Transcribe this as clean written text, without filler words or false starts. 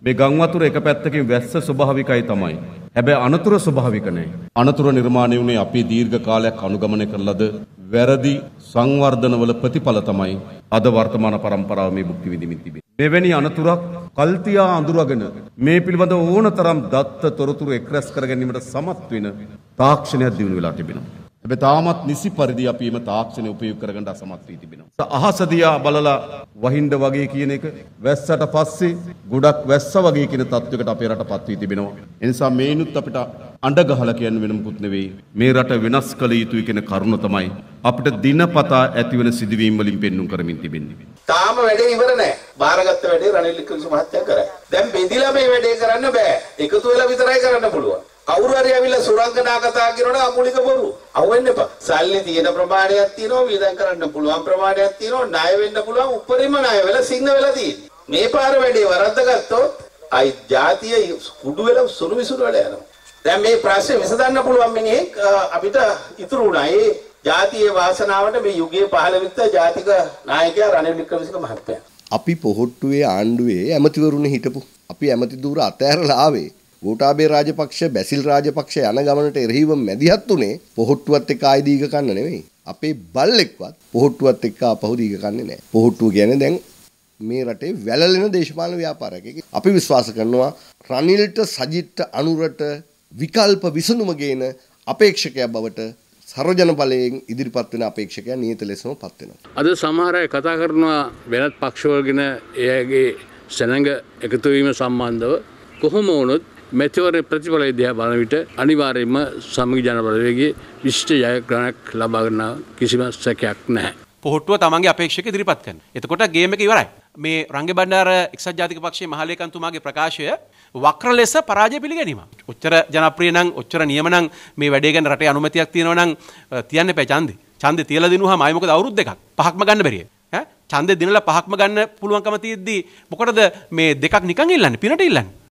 මේ ගම් වතුර එක පැත්තකින් වැස්ස ස්වභාවිකයි තමයි. හැබැයි අනතුරු ස්වභාවික නැහැ. අනතුරු නිර්මාණය වුණේ අපි දීර්ඝ කාලයක් අනුගමනය කළාද වැරදි සංවර්ධනවල ප්‍රතිඵල තමයි අද වර්තමාන පරම්පරාව මේ භුක්ති විඳිමින් තිබෙන්නේ. මෙවැනි අනතුරක් කල්තියා අඳුරගෙන මේ පිළිබඳ ඕනතරම් දත්ත තොරතුරු එක්රැස් කර ගැනීමට සමත් වෙන තාක්ෂණයක් දිනු වෙලා තිබෙනවා. හැබැයි තාමත් නිසි පරිදි අපි මේ තාක්ෂණය උපයෝග කරගන්න අසමත් වී තිබෙනවා. අහස දිහා බලලා වහින්න වගේ කියන එක වැස්සට පස්සේ ගොඩක් වැස්ස වගේ කියන තත්වයකට අපේ රටපත් වී තිබෙනවා. ඒ නිසා මේනුත් අපිට අඬ ගහලා කියන්න වෙන මොකුත් නෙවෙයි. මේ රට වෙනස් කළ යුතුයි කියන කරුණ තමයි අපිට දිනපතා ඇතිවන සිදුවීම් වලින් පෙන්눔 කරමින් තිබෙන්නේ. තාම වැඩේ ඉවර නැහැ. බාරගත්ත වැඩේ රනිල් වික්‍රමසිංහ මහත්තයා කරා. දැන් බෙදිලා මේ වැඩේ කරන්න බෑ. එකතු වෙලා විතරයි කරන්න පුළුවන්. කවුරු හරි ඇවිල්ලා සුරංගනා කතා කරනකොට අමූලික බොරු. අහුවෙන්න එපා. සල්ලි තියෙන ප්‍රමාණයක් තියෙනවා, වියදම් කරන්න පුළුවන් ප්‍රමාණයක් තියෙනවා, ණය වෙන්න පුළුවන්, උපරිම ණය වෙලා සින්න වෙලා තියෙන්නේ. මේ පාර වැඩේ වරද්දගත්තොත් අයි ජාතිය කුඩු වෙලා සුළු විසුළු වෙලා යනවා. දැන් මේ ප්‍රශ්නේ විසඳන්න පුළුවන් මිනිහෙක් අපිට ඉතුරු වුණා. ඒ ජාතියේ වාසනාවට මේ යුගයේ පහළ වෙච්ච ජාතික නායකයා රනිල් වික්‍රමසිංහ මහත්තයා. අපි පොහොට්ටුවේ ආණ්ඩුවේ ඇමතිවරුනේ හිටපු. අපි ඇමති ධූර අතෑරලා ආවේ. ගෝඨාභය රාජපක්ෂ බැසිල් රාජපක්ෂ යන ගමනට එරෙහිව මැදිහත් උනේ පොහොට්ටුවත් එක්ක ආයි දීග කන්න නෙවෙයි. අපේ බල්ලෙක්වත් පොහොට්ටුවත් එක්ක ආපහු දීග කන්නේ නැහැ. පොහොට්ටුව කියන්නේ දැන් මේ රටේ වැළලෙන දේශපාලන ව්‍යාපාරයක්. අපි විශ්වාස කරනවා රනිල්ට සජිත්ට අනුරට විකල්ප විසඳුම ගේන අපේක්ෂකයා බවට සර්වජන බලයෙන් ඉදිරිපත් වෙන අපේක්ෂකයා නියත ලෙසම පත් වෙනවා. අද සමහර අය කතා කරනවා වෙනත් පක්ෂවල ගැන එයාගේ සෙනඟ එකතු වීම සම්බන්ධව කොහොම වුණත් මෙතෙවර ප්‍රතිඵල දිහා බලන විට අනිවාර්යයෙන්ම සමගි ජන බලවේගයේ විශිෂ්ට ජයග්‍රහණයක් ලබා ගන්න කිසිම සැකයක් නැහැ. පොහොට්ටුව තමන්ගේ අපේක්ෂක ඉදිරිපත් කරන. එතකොට ගේම් එක ඉවරයි. මේ රංගේ බණ්ඩාර එක්සත් ජාතික පක්ෂයේ මහලේකම්තුමාගේ ප්‍රකාශය වක්‍ර ලෙස පරාජය පිළිගැනීම. ඔච්චර ජනප්‍රිය නම් ඔච්චර නියම නම් මේ වැඩේ ගැන රටේ අනුමැතියක් තියෙනවා නම් තියන්න එපා ඡන්දේ. ඡන්දේ තියලා දිනුවාම ආයි මොකද අවුරුදු දෙකක් පහක්ම ගන්න බැරිය. ඡන්දේ දිනලා පහක්ම ගන්න පුළුවන්කම තියෙද්දි මොකටද මේ දෙකක් නිකන් ඉල්ලන්නේ පිනට ඉල්ලන්නේ.